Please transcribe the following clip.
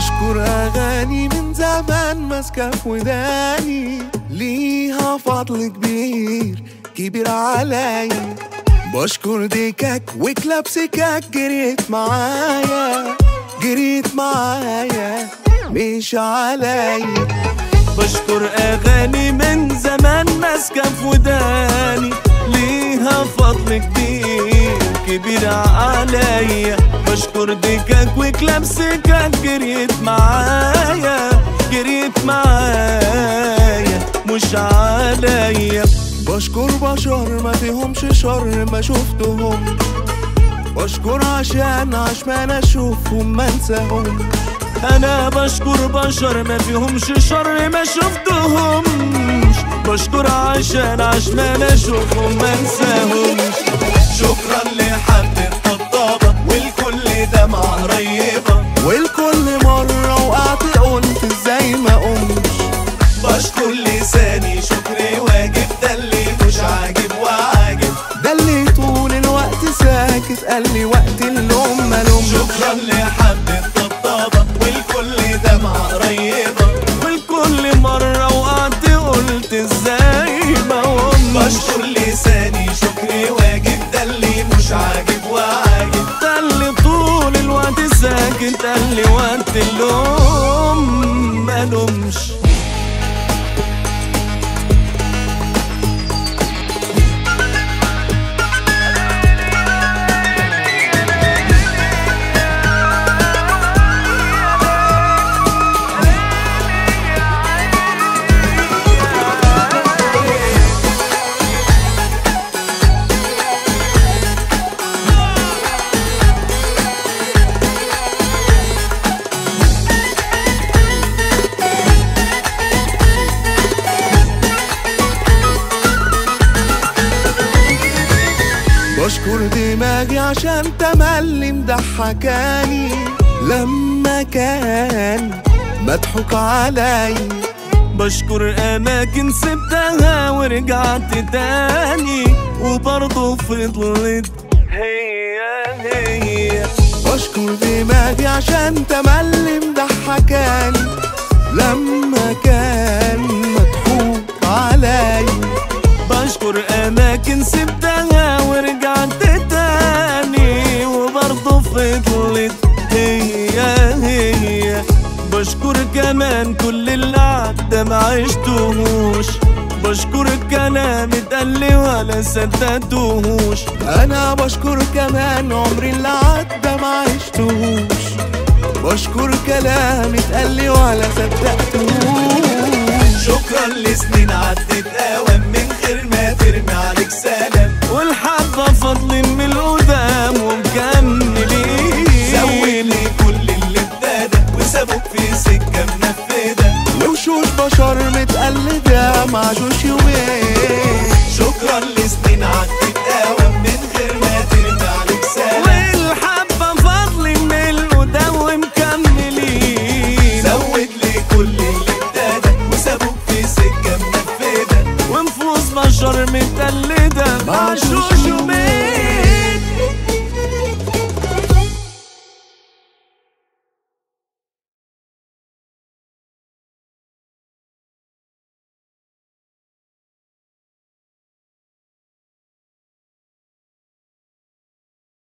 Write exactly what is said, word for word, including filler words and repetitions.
بشكر أغاني من زمان ماسكة في وداني، ليها فضل كبير كبير عليا. بشكر ديكاك وكلاب سكاك جريت معايا جريت معايا مش عليا. بشكر أغاني من زمان ماسكة في وداني، ليها فضل كبير كبير عليا. بشكر ديكاك وكلاب سكاك جريت معايا جريت معايا مش عليا. بشكر بشر ما فيهمش شر ما شفتهم، بشكر عشان عشمان اشوفهم ما انساهم. انا بشكر بشر ما فيهمش شر ما شفتهمش، بشكر عشان عشمان اشوفهم ما انساهمش. شكرا لحد الطبطبة والكل دمعة قريبة، والكل مرة وقعت قلت ازاي ما قمش. بشكر لساني شكري واجب، ده اللي مش عاجب وعاجب، ده اللي طول الوقت ساكت قال لي وقت اللوم ملوم. شكرا لحد الطبطبة والكل دمعة قريبة، والكل مرة وقعت قلت ازاي ما قمش. بشكر لساني شكري واجب، ده اللي مش عاجب وعاجب، ده اللي طول الوقت ساكت قال لي وقت اللوم ملومش. بشكر دماغي عشان تملي مضحكاني لما كان مضحوك علي. بشكر أماكن سبتها ورجعت تاني وبرضه فضلت هي هي. بشكر دماغي عشان تملي مضحكاني لما كان مضحوك علي. بشكر أماكن سبتها ورجعت تاني وبرضه فضلت هي هي. بشكر كمان كل اللي عدى ما عشتهوش، بشكر الكلام اتقالي ولا صدقتهوش. انا بشكر كمان عمري اللي عدى ما عشتهوش، بشكر كلام اتقالي ولا صدقتهوش. شكرا لسنين عدت اوام من غير ما ترمي عليك سلام، والحبة فضل من القدام ومكملين. زودني كل اللي ابتدى وسابوك في سكة منفذة، وشوش بشر متقلدة معجوش يومين. شكرا لسنين عدت